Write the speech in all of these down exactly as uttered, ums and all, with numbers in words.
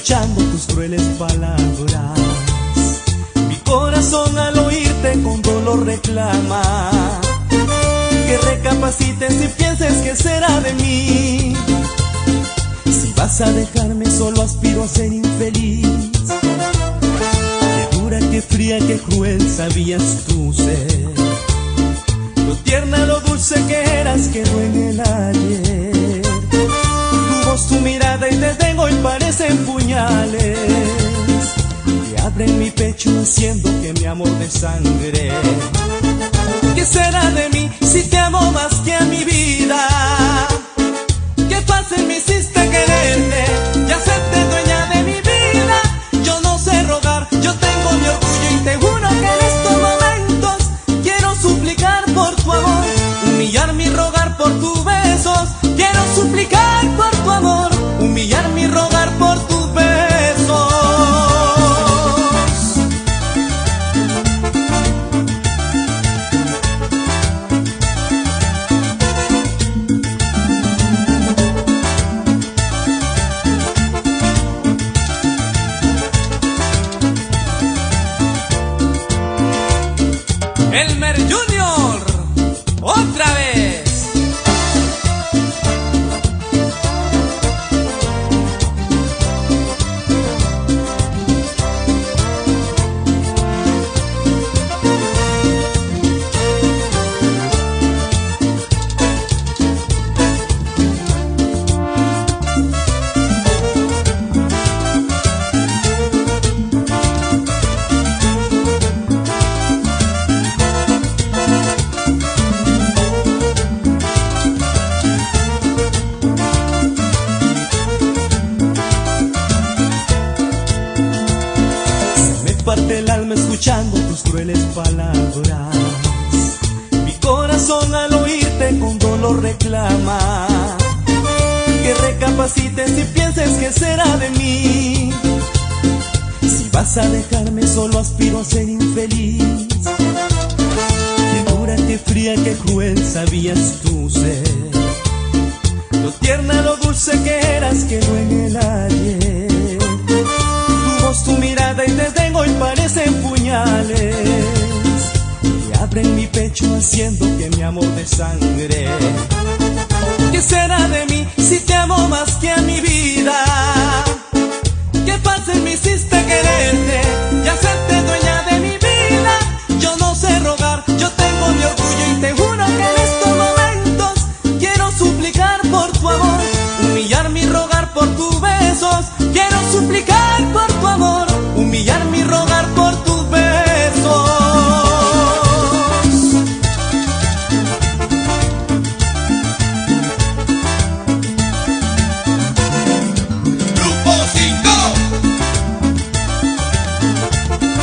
escuchando tus crueles palabras. Mi corazón al oírte con dolor reclama que recapacites y pienses que será de mí. Si vas a dejarme solo aspiro a ser infeliz. Qué dura, qué fría, qué cruel sabías tú ser. Lo tierna, lo dulce que eras quedó en el ayer. Tu voz, tu mirada y desdén hoy parecen puñales que abren mi pecho haciendo que mi amor desangre. ¿Qué será de mí si te amo más que a mi vida? ¿Qué fácil me hiciste quererte y hacerte dueña de mi vida? Yo no sé rogar, yo tengo mi orgullo y te juro que en estos momentos quiero suplicar por tu amor, humillarme y rogar por tus besos. Quiero suplicar por tu amor, humillarme y rogar por tus besos. Elmer Junior, otra vez. Parte el alma escuchando tus crueles palabras. Mi corazón al oírte con dolor reclama que recapacites y pienses que será de mí. Si vas a dejarme solo aspiro a ser infeliz. Qué dura, qué fría, qué cruel sabías tú ser. Lo tierna, lo dulce que eras quedó en el ayer. Tu voz, tu mirada y desdén hoy parecen puñales que abren mi pecho haciendo que mi amor desangre. ¿Qué será de mí si te amo más que a mi vida? ¿Qué fácil me hiciste quererte y hacerte dueña de mi vida? Yo no sé rogar, yo tengo mi orgullo y te juro que en estos momentos quiero suplicar por tu amor, humillarme y rogar por tus besos. Quiero suplicar por tu amor, humillarme y rogar por tus besos. Grupo cinco.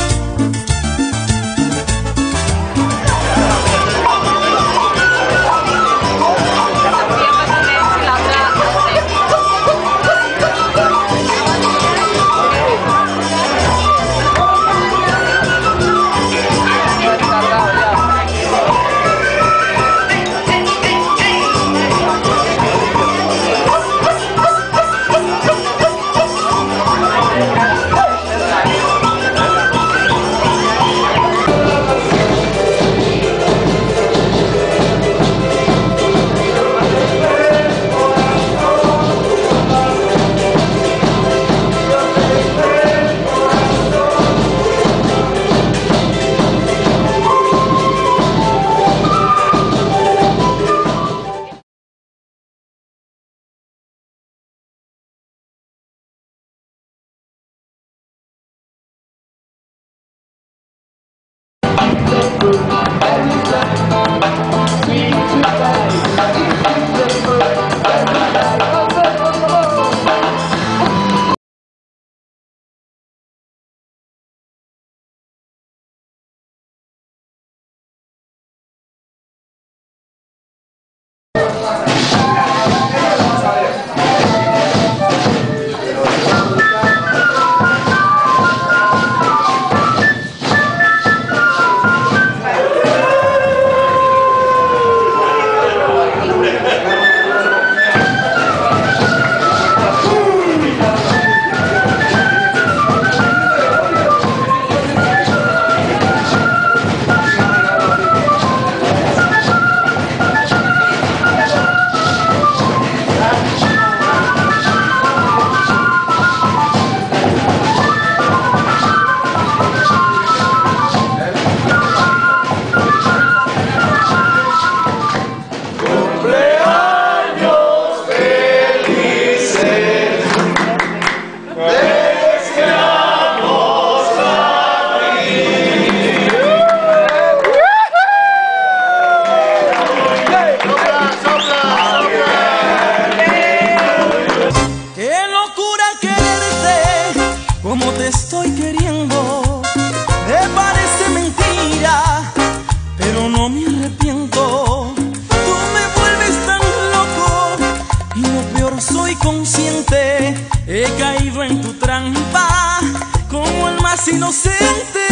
he caído en tu trampa como el más inocente.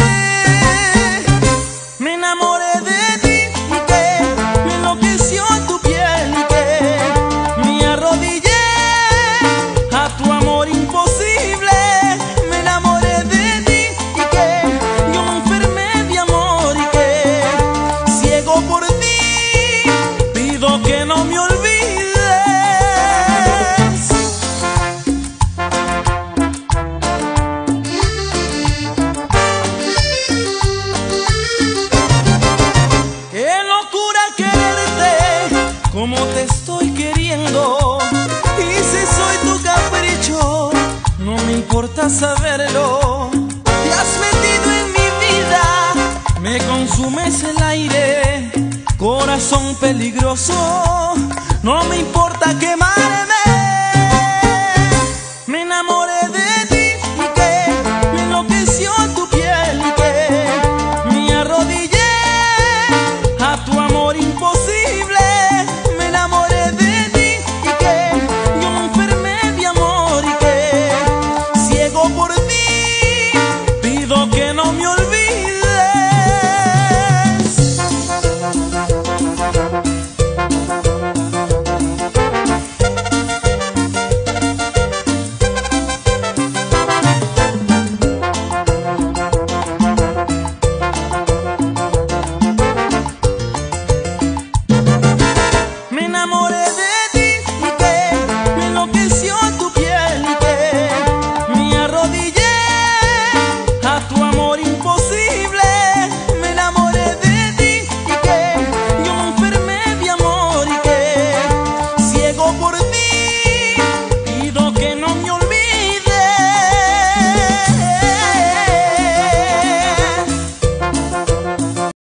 Me enamoré de ti y que me enloqueció tu piel y que me arrodillé a tu amor imposible. Me enamoré de ti y que yo me enfermé de amor y que ciego por ti pido que no me olvides. Como te estoy queriendo, y si soy tu capricho, no me importa saberlo. Te has metido en mi vida, me consumes el aire, corazón peligroso, no me importa que me